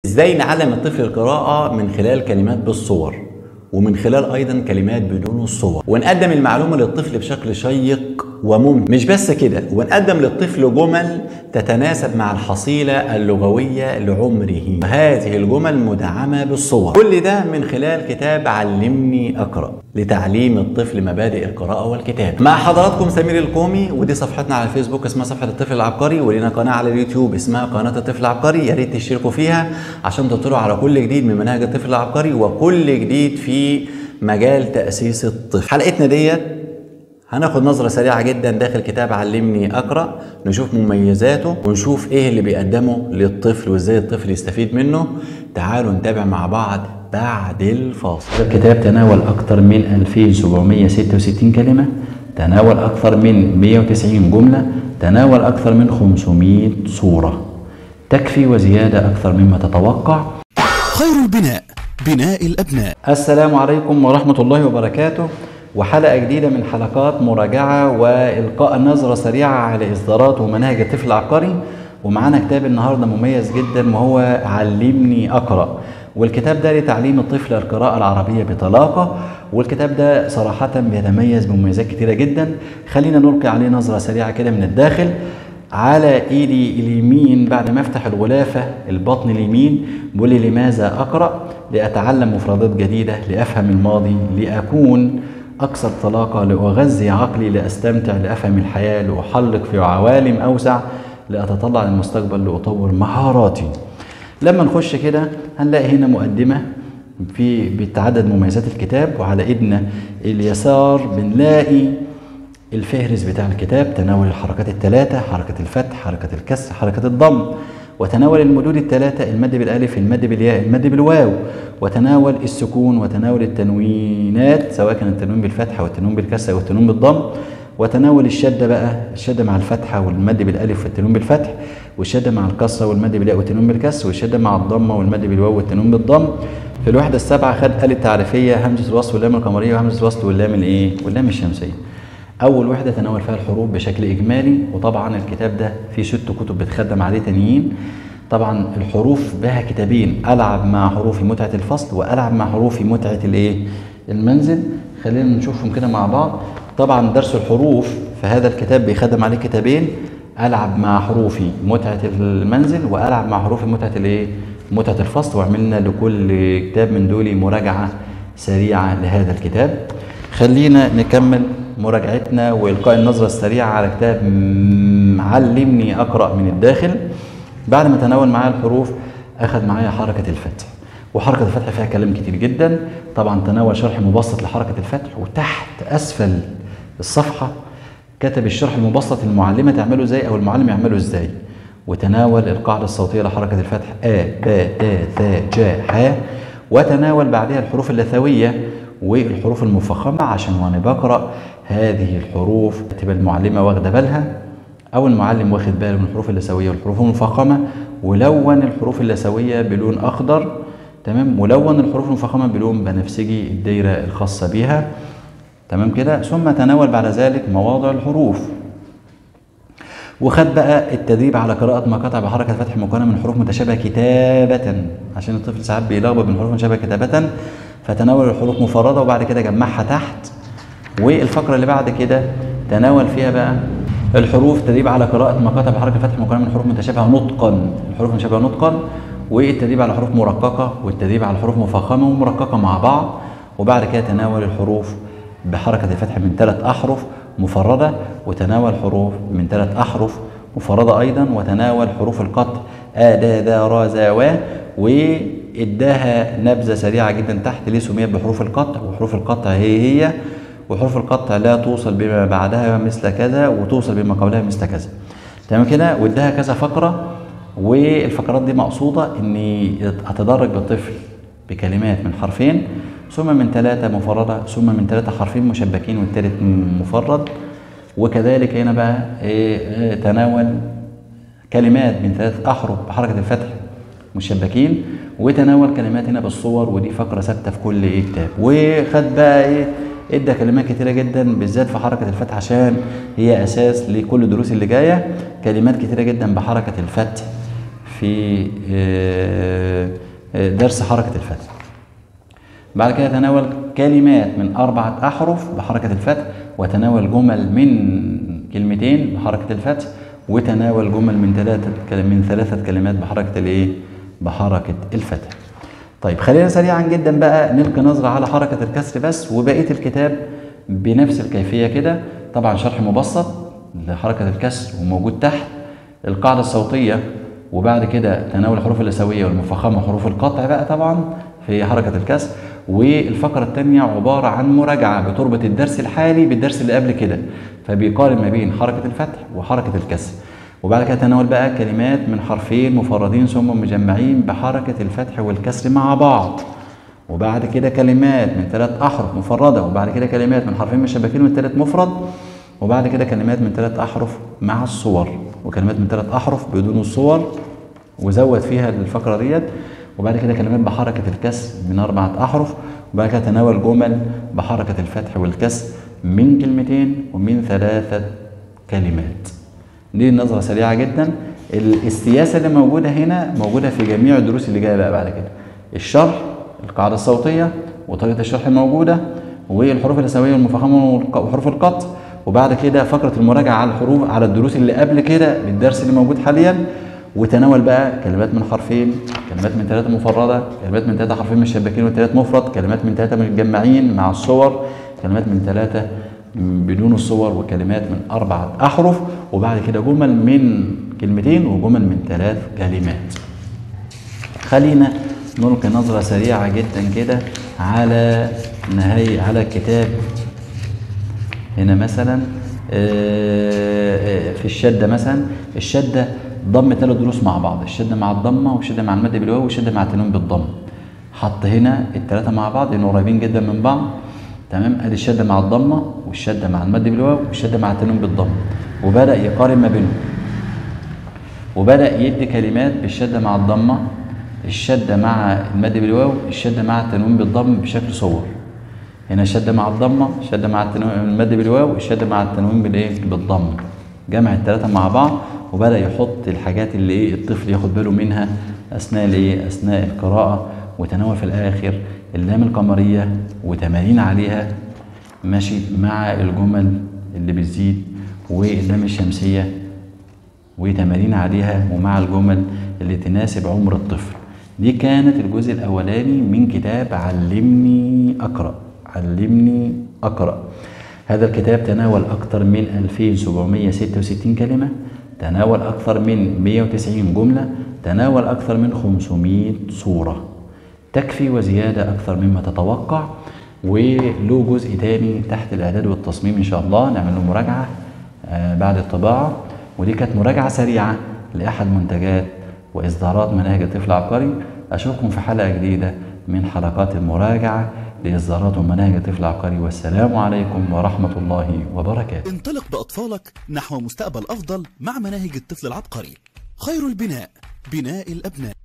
ازاي نعلم الطفل القراءة من خلال كلمات بالصور ومن خلال ايضا كلمات بدون الصور، ونقدم المعلومة للطفل بشكل شيق وممتع. مش بس كده، ونقدم للطفل جمل تتناسب مع الحصيلة اللغوية لعمره، هذه الجمل مدعمة بالصور. كل ده من خلال كتاب علمني أقرأ لتعليم الطفل مبادئ القراءة والكتابة. مع حضراتكم سمير الكومي، ودي صفحتنا على الفيسبوك اسمها صفحة الطفل العبقري، ولنا قناة على اليوتيوب اسمها قناة الطفل العبقري. يا ريت تشتركوا فيها عشان تطلعوا على كل جديد من منهج الطفل العبقري وكل جديد في مجال تأسيس الطفل. حلقتنا ديت هناخد نظرة سريعة جدا داخل كتاب علمني أقرأ، نشوف مميزاته ونشوف ايه اللي بيقدمه للطفل وازاي الطفل يستفيد منه. تعالوا نتابع مع بعض بعد الفاصل. الكتاب تناول أكثر من 2766 كلمة، تناول أكثر من 190 جملة، تناول أكثر من 500 صورة، تكفي وزيادة أكثر مما تتوقع. خير البناء بناء الأبناء. السلام عليكم ورحمة الله وبركاته، وحلقة جديدة من حلقات مراجعة وإلقاء نظرة سريعة على إصدارات ومناهج الطفل العبقري. ومعانا كتاب النهاردة مميز جدا وهو علمني أقرأ، والكتاب ده لتعليم الطفل القراءة العربية بطلاقة. والكتاب ده صراحة بيتميز بمميزات كتيرة جدا. خلينا نلقي عليه نظرة سريعة كده من الداخل. على ايدي اليمين بعد ما افتح الغلافة البطن اليمين بيقول لي لماذا أقرأ؟ لأتعلم مفردات جديدة، لأفهم الماضي، لأكون أكثر طلاقة، لأغذي عقلي، لأستمتع، لأفهم الحياة، لأحلق في عوالم أوسع، لأتطلع للمستقبل، لأطور مهاراتي. لما نخش كده هنلاقي هنا مقدمة بتعدد مميزات الكتاب، وعلى ايدنا اليسار بنلاقي الفهرس بتاع الكتاب، تناول الحركات الثلاثة، حركة الفتح، حركة الكسر، حركة الضم، وتناول المدود الثلاثة، المد بالالف، المد بالياء، المد بالواو، وتناول السكون، وتناول التنوينات سواء كان التنوين بالفتحة والتنوين بالكسر او التنوين بالضم، وتناول الشدة بقى، الشدة مع الفتحة والمد بالالف والتنوين بالفتح، والشدة مع الكسرة والمد بالياء والتنوين بالكسر، والشدة مع الضمة والمد بالواو والتنوين بالضم. في الوحدة السابعة خد آلة تعريفية، همزة الوصل واللام القمرية وهمزة الوصل واللام واللام الشمسية. أول وحدة تناول فيها الحروف بشكل إجمالي، وطبعا الكتاب ده فيه 6 كتب بتخدم عليه تانيين. طبعا الحروف بها كتابين، ألعب مع حروف متعة الفصل وألعب مع حروف متعة المنزل. خلينا نشوفهم كده مع بعض. طبعا درس الحروف في هذا الكتاب بيخدم عليه كتابين، ألعب مع حروف متعة المنزل وألعب مع حروف متعة الفصل. وعملنا لكل كتاب من دول مراجعة سريعة لهذا الكتاب. خلينا نكمل مراجعتنا وإلقاء النظرة السريعة على كتاب علمني أقرأ من الداخل. بعد ما تناول معايا الحروف أخذ معايا حركة الفتح، وحركة الفتح فيها كلام كتير جدا. طبعا تناول شرح مبسط لحركة الفتح، وتحت أسفل الصفحة كتب الشرح المبسط المعلمة تعمله ازاي أو المعلم يعمله ازاي. وتناول القاعدة الصوتية لحركة الفتح آ با تا ثا جا ح، وتناول بعدها الحروف اللثوية والحروف المفخمة، عشان وانا بقرأ هذه الحروف تبقى المعلمة واخدة بالها أو المعلم واخد باله من الحروف اللثوية والحروف المفخمة. ولون الحروف اللثوية بلون أخضر، تمام، ولون الحروف المفخمة بلون بنفسجي، الدايرة الخاصة بها، تمام كده. ثم تناول بعد ذلك مواضع الحروف، وخد بقى التدريب على قراءة مقاطع بحركة فتح مكونة من حروف متشابهة كتابة، عشان الطفل ساعات بيلخبط من حروف متشابهة كتابة. فتناول الحروف مفردة وبعد كده جمعها تحت. والفقرة اللي بعد كده تناول فيها بقى الحروف، تدريب على قراءة مقاطع بحركة فتح مكونة من حروف متشابهة نطقا، الحروف متشابهة نطقا، والتدريب على حروف مرققة، والتدريب على حروف مفخمة ومرققة مع بعض. وبعد كده تناول الحروف بحركة الفتح من 3 أحرف مفردة، وتناول حروف من 3 أحرف مفردة أيضا، وتناول حروف القطع آ دا ذا را ذا وا، وإداها نبذة سريعة جدا تحت ليه سميت بحروف القطع. وحروف القطع هي وحروف القطع لا توصل بما بعدها مثل كذا وتوصل بما قبلها مثل كذا، تمام كده. واداها كذا فقرة، والفقرات دي مقصودة اني اتدرج بالطفل بكلمات من حرفين، ثم من 3 مفردة، ثم من 3 حرفين مشبكين والثالث مفرد. وكذلك هنا بقى تناول كلمات من 3 أحرف بحركة الفتح مشبكين، وتناول كلمات هنا بالصور، ودي فقرة ثابتة في كل كتاب. وخد بقى ادى كلمات كتيرة جدا بالذات في حركة الفتح عشان هي اساس لكل الدروس اللي جاية. كلمات كتيرة جدا بحركة الفتح في درس حركة الفتح. بعد كده تناول كلمات من 4 أحرف بحركة الفتح، وتناول جمل من كلمتين بحركة الفتح، وتناول جمل من 3 كلمات بحركة الايه؟ بحركة الفتح. طيب خلينا سريعا جدا بقى نلقي نظرة على حركة الكسر بس، وبقية الكتاب بنفس الكيفية كده. طبعا شرح مبسط لحركة الكسر وموجود تحت القاعدة الصوتية، وبعد كده تناول الحروف اللثوية والمفخمة وحروف القطع بقى طبعا في حركة الكسر. والفقرة الثانية عبارة عن مراجعة بتربط الدرس الحالي بالدرس اللي قبل كده، فبيقارن ما بين حركة الفتح وحركة الكسر. وبعد كده تناول بقى كلمات من حرفين مفردين ثم مجمعين بحركة الفتح والكسر مع بعض، وبعد كده كلمات من 3 أحرف مفردة، وبعد كده كلمات من حرفين مشبكين والثالث مفرد، وبعد كده كلمات من 3 أحرف مع الصور، وكلمات من 3 أحرف بدون الصور وزود فيها الفقرة ديت، وبعد كده كلمات بحركة الكسر من 4 أحرف، وبعد كده تناول جمل بحركة الفتح والكسر من كلمتين ومن 3 كلمات. دي نظرة سريعة جدا. السياسة اللي موجودة هنا موجودة في جميع الدروس اللي جاية بقى بعد كده: الشرح، القاعدة الصوتية وطريقة الشرح الموجودة، والحروف اللثوية والمفخمة وحروف القطع، وبعد كده فقرة المراجعة على الحروف على الدروس اللي قبل كده للدرس اللي موجود حاليا، وتناول بقى كلمات من حرفين، كلمات من 3 مفردة، كلمات من 3 حرفين مشبكين و3 مفرد، كلمات من 3 متجمعين مع الصور، كلمات من 3 بدون الصور، وكلمات من 4 أحرف، وبعد كده جمل من كلمتين وجمل من 3 كلمات. خلينا نلقي نظرة سريعة جدا كده على نهاية على الكتاب. هنا مثلا في الشدة مثلا، الشدة ضم 3 دروس مع بعض: الشدة مع الضمة، والشدة مع المد بالواو، والشدة مع التنوين بالضم. حط هنا ال3 مع بعض لأنه قريبين جدا من بعض. تمام، ادي الشدة مع الضمة، والشدة مع المد بالواو، والشدة مع التنوين بالضم، وبدأ يقارن ما بينهم، وبدأ يدي كلمات بالشدة مع الضمة، الشدة مع المد بالواو، الشدة مع التنوين بالضم بشكل صور. هنا الشدة مع الضمة، الشدة مع المد بالواو، الشدة مع التنوين بالضم. جمع ال3 مع بعض، وبدأ يحط الحاجات اللي الطفل ياخد باله منها أثناء أثناء القراءة، وتناول في الآخر اللام القمرية وتمارين عليها ماشي مع الجمل اللي بتزيد، واللام الشمسية وتمارين عليها ومع الجمل اللي تناسب عمر الطفل. دي كانت الجزء الأولاني من كتاب علمني أقرأ. علمني أقرأ. هذا الكتاب تناول أكثر من 2766 كلمة، تناول أكثر من 190 جملة، تناول أكثر من 500 صورة، تكفي وزيادة أكثر مما تتوقع. وله جزء تاني تحت الإعداد والتصميم إن شاء الله نعمل له مراجعة بعد الطباعة. ودي كانت مراجعة سريعة لأحد منتجات وإصدارات مناهج الطفل العبقري. أشوفكم في حلقة جديدة من حلقات المراجعة لإصدارات ومناهج الطفل العبقري، والسلام عليكم ورحمة الله وبركاته. انطلق بأطفالك نحو مستقبل أفضل مع مناهج الطفل العبقري. خير البناء بناء الأبناء.